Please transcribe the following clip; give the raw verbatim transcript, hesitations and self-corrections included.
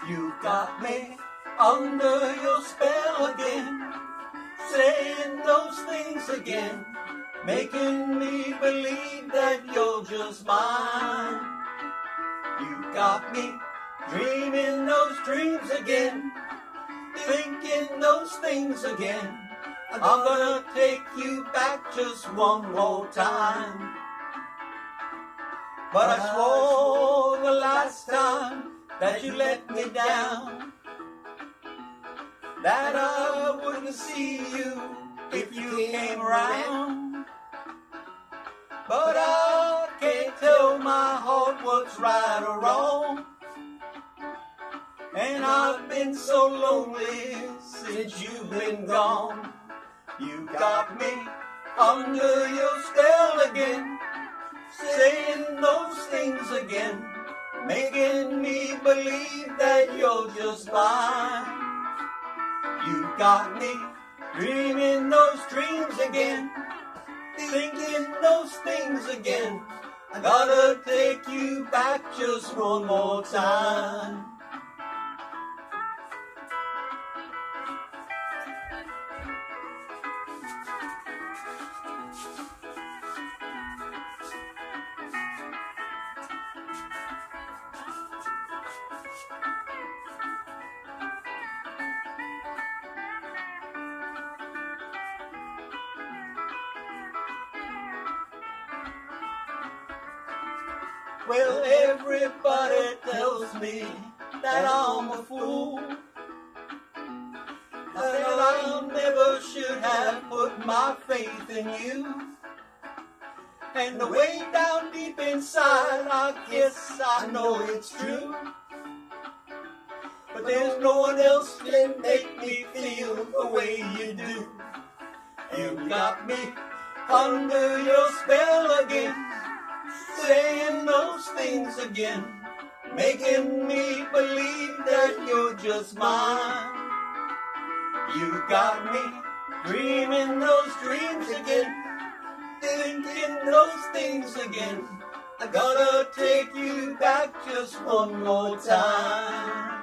You got me under your spell again, saying those things again, making me believe that you're just mine. You got me dreaming those dreams again, thinking those things again. I'm gonna take you back just one more time. But I swore the last time that you let me down, that I wouldn't see you if you came around. But I can't tell my heart what's right or wrong, and I've been so lonely since you've been gone. You got me under your spell again, saying those things again, making me believe that you're just mine. You got me dreaming those dreams again, thinking those things again. I gotta take you back just one more time. Well, everybody tells me that I'm a fool, that I never should have put my faith in you. And the way down deep inside, I guess I know it's true. But there's no one else can make me feel the way you do. You got me under your spell again, saying those things again, making me believe that you're just mine. You got me dreaming those dreams again, thinking those things again. I gotta take you back just one more time.